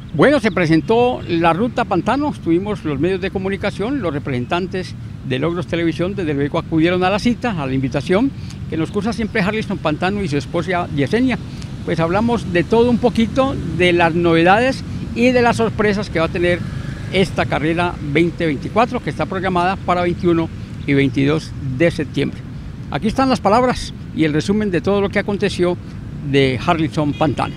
Bueno, se presentó la Ruta Pantano, estuvimos los medios de comunicación, los representantes de Logros Televisión, desde luego acudieron a la cita, a la invitación, que nos cursa siempre Harlison Pantano y su esposa Yesenia. Pues hablamos de todo un poquito, de las novedades y de las sorpresas que va a tener esta carrera 2024, que está programada para 21 y 22 de septiembre. Aquí están las palabras y el resumen de todo lo que aconteció de Harlison Pantano.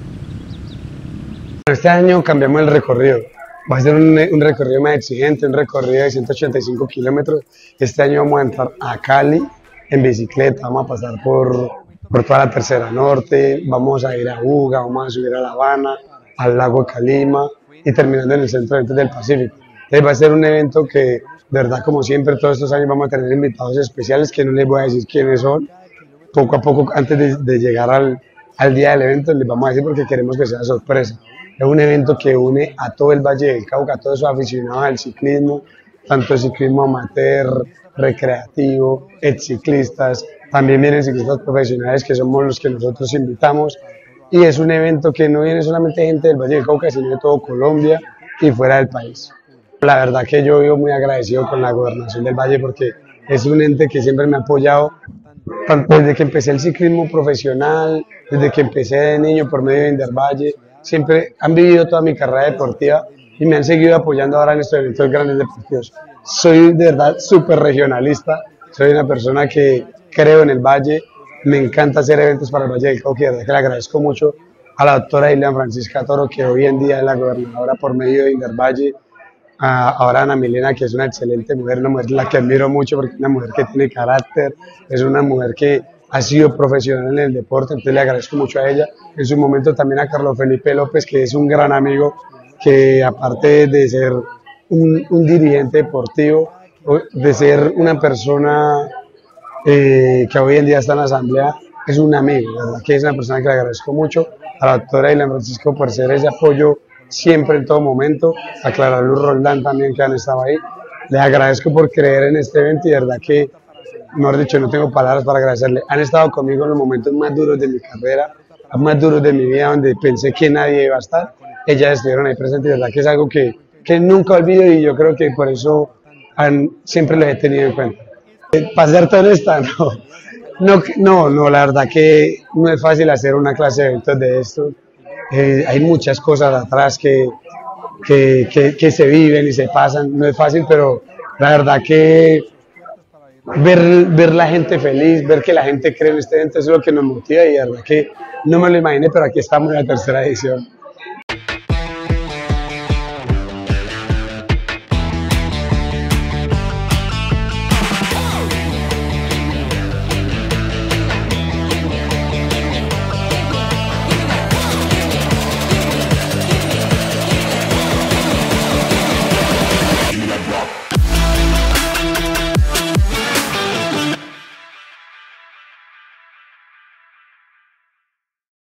Este año cambiamos el recorrido, va a ser un recorrido más exigente, un recorrido de 185 kilómetros. Este año vamos a entrar a Cali en bicicleta, vamos a pasar por toda la Tercera Norte, vamos a ir a Buga, vamos a subir a La Habana, al lago Calima y terminando en el Centro de Eventos del Pacífico. Entonces va a ser un evento que, de verdad, como siempre, todos estos años vamos a tener invitados especiales que no les voy a decir quiénes son. Poco a poco, antes de llegar al día del evento, les vamos a decir porque queremos que sea sorpresa. Es un evento que une a todo el Valle del Cauca, a todos esos aficionados al ciclismo, tanto ciclismo amateur, recreativo, exciclistas, también vienen ciclistas profesionales que somos los que nosotros invitamos, y es un evento que no viene solamente gente del Valle del Cauca, sino de todo Colombia y fuera del país. La verdad que yo vivo muy agradecido con la Gobernación del Valle porque es un ente que siempre me ha apoyado, tanto desde que empecé el ciclismo profesional, desde que empecé de niño por medio de Indervalle. Siempre han vivido toda mi carrera deportiva y me han seguido apoyando ahora en estos eventos grandes deportivos. Soy de verdad súper regionalista, soy una persona que creo en el Valle, me encanta hacer eventos para el Valle del Cauca y de verdad que le agradezco mucho a la doctora Ilian Francisca Toro, que hoy en día es la gobernadora por medio de Indervalle, ahora Ana Milena, que es una excelente mujer, una mujer la que admiro mucho porque es una mujer que tiene carácter, es una mujer que ha sido profesional en el deporte, entonces le agradezco mucho a ella. En su momento también a Carlos Felipe López, que es un gran amigo, que aparte de ser un dirigente deportivo, de ser una persona que hoy en día está en la asamblea, es un amigo, ¿verdad? Que es una persona que le agradezco mucho. A la doctora Ilian Francisco por ser ese apoyo siempre en todo momento, a Clara Luz Roldán también, que han estado ahí. Les agradezco por creer en este evento y de verdad que, mejor dicho, no tengo palabras para agradecerle. Han estado conmigo en los momentos más duros de mi carrera, más duros de mi vida, donde pensé que nadie iba a estar. Ellas estuvieron ahí presentes y de verdad que es algo que nunca olvido y yo creo que por eso siempre les he tenido en cuenta. Para ser todo honesta, no, la verdad que no es fácil hacer una clase de eventos de esto. Hay muchas cosas atrás que se viven y se pasan, no es fácil, pero la verdad que ver la gente feliz, ver que la gente cree en este evento, eso es lo que nos motiva y la verdad que no me lo imaginé, pero aquí estamos en la tercera edición.